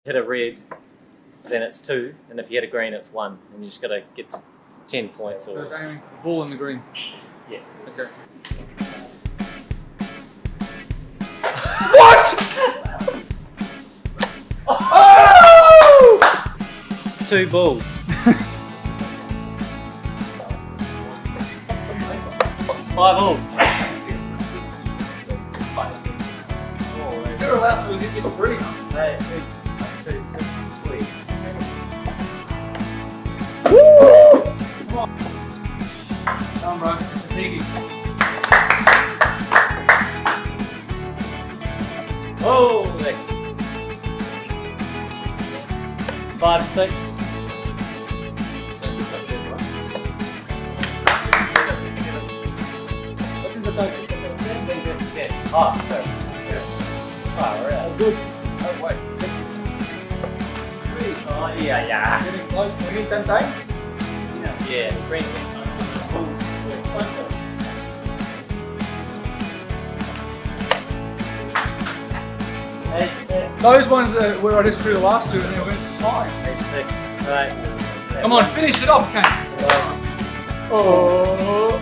hit a red, then it's 2, and if you hit a green, it's 1. And you just got to get to 10 points. Or... So it's aiming for the ball in the green? Yeah. Okay. What?! Oh! 2 balls. 5 all. You're allowed to hit this breeze. Hey, it's sweet. Woo! Come on. Come on, bro. It's a piggy. Oh! 6. 5, 6. What is the total? 10. Oh, okay. Oh, right. Good. Oh, wait. Oh, yeah. Getting close. Can we hit that time? Yeah, green team. Those ones that where I just threw the last 2 and they went fine. 8, 6. Right. Come on, finish it off, Kane. Oh.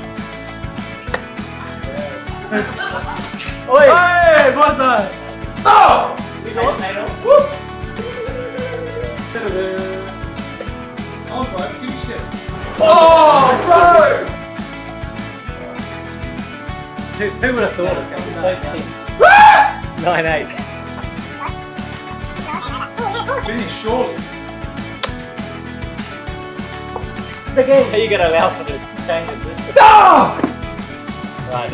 Oi! Hey, what's that? Oh! You got Whoop! Come on, bro, finish it. Oh, bro! Who would have thought it was going to be so 9, 8. Finish, surely. Are you going to allow for the change of this? No! Right.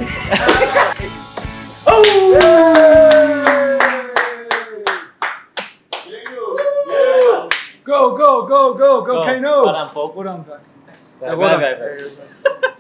Oh! Go, Go. Kane. Well done, Paul. Well done, guys. Go.